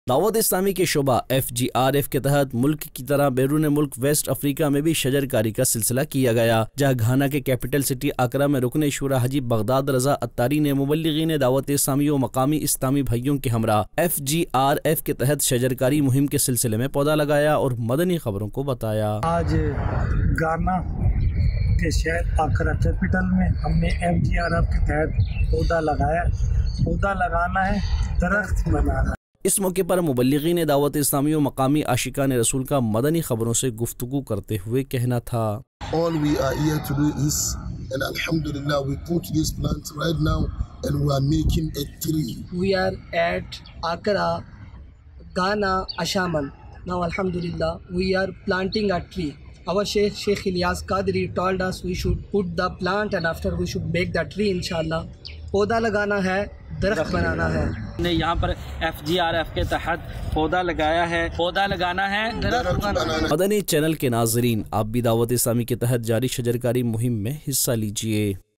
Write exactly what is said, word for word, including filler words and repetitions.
دعوت اسلامی کے شعبہ ایف جی آر ایف کے تحت ملک کی طرح بیرون ملک ویسٹ افریقہ میں بھی شجر کاری کا سلسلہ کیا گیا، جہاں گھانا کے کیپٹل سٹی اکرا میں رکن شورا حاجی بغداد رضا اتاری نے مبلغین دعوت اسلامی و مقامی اسلامی بھائیوں کے ہمراہ ایف جی آر ایف کے تحت شجر کاری مہم کے سلسلے میں پودا لگایا اور مدنی خبروں کو بتایا۔ آج گانا کے شہر اکرا کیپٹل میں ہم نے ایف جی آر ایف کے تحت پودا لگایا۔ پودا لگانا ہے، درخت بنانا ہے۔ اس موقع پر مبلغین دعوت اسلامی و مقامی عاشقان رسول کا مدنی خبروں سے گفتگو کرتے ہوئے کہنا تھا۔ All we are here to do is, and alhamdulillah, we put this plant right now and we are making a tree. We are at Accra, Ghana, Ashaman. Now alhamdulillah, we are planting a tree. Our Sheikh Sheikh Ilyas Qadri told us we should put the plant and after we should make the tree inshallah. پودا لگانا ہے، درخت بنانا ہے۔ نے یہاں پر F G R F کے تحت پودا لگایا ہے، پودا لگانا ہے، درخت بنانا ہے۔ مدنی چینل کے ناظرین، آپ بھی دعوت اسلامی کے تحت جاری شجرکاری مہم میں حصہ لیجئے۔